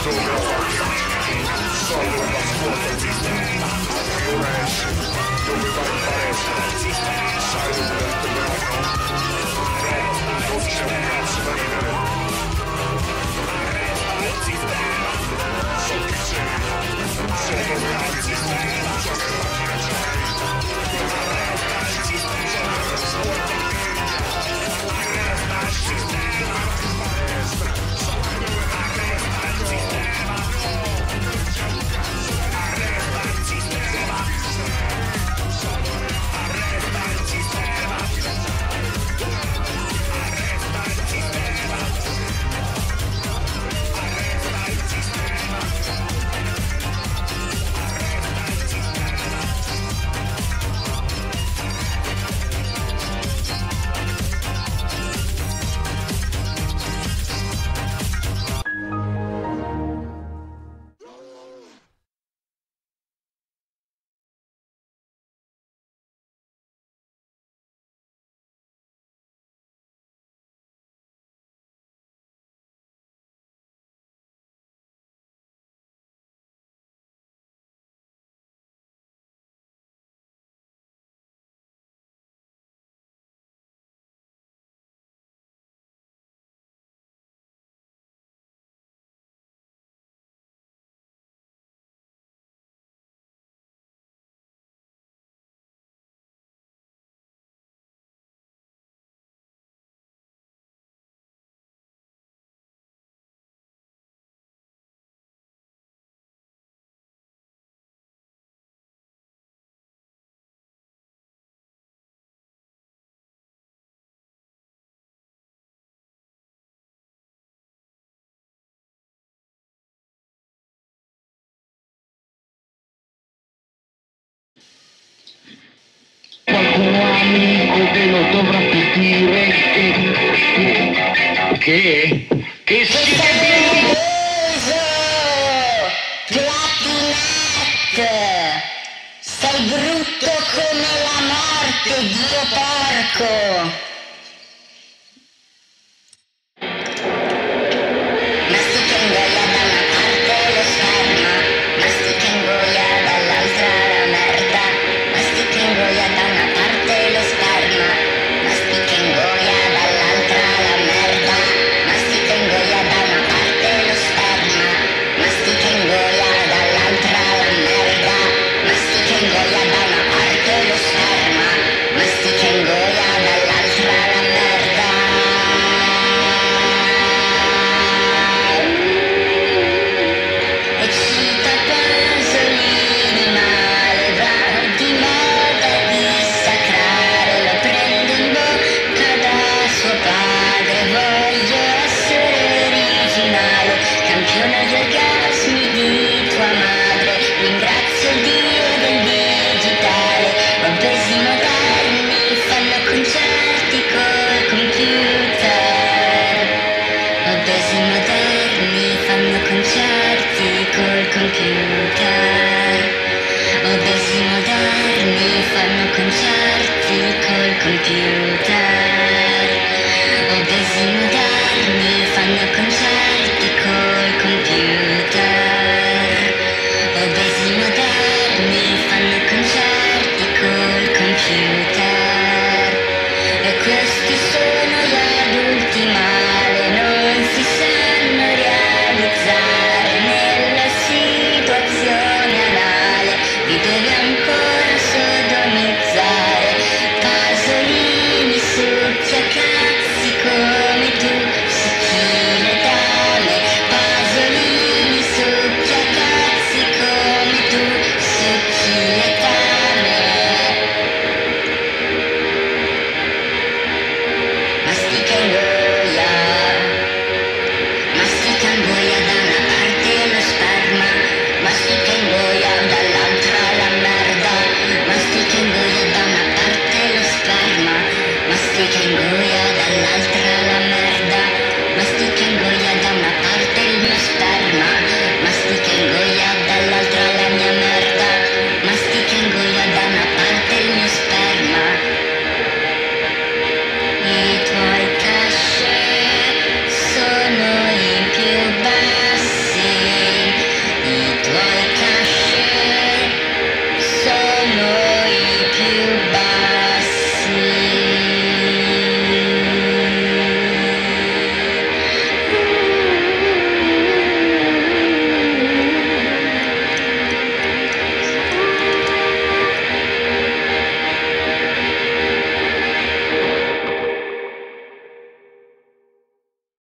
Qualcuno amico te lo dovrebbe dire che si deve Platinette, sei brutto come la morte, Dio porco. Mastica ingoia da una parte lo sperma, mastica ingoia dall'altra la merda, mastica ingoia da una parte lo sperma, mastica ingoia dall'altra la merda, mastica ingoia da una parte lo sperma, mastica ingoia dall'altra la merda, mastica ingoia da una parte lo sperma, mastica ingoia dall'altra la merda. Eccita Pasolini, male bravo di moda dissacrare, lo prendo in bocca da suo padre, voglio essere originale, campione di orgasmi di tua madre, ringrazio il Dio del digitale, obesi moderni fanno concerti col computer, obesi moderni fanno concerti col computer, obesi moderni fanno concerti col computer, obesi moderni fanno concerti col computer, obesi moderni fanno concerti col computer, e questi sono gli adulti male, non si sanno realizzare nella situazione anale, vi deve ancora sodomizzare. Pasolini succhia cazzi come tu, succhi le dame, Pasolini succhia cazzi come tu, succhi le dame. Mastica ingoia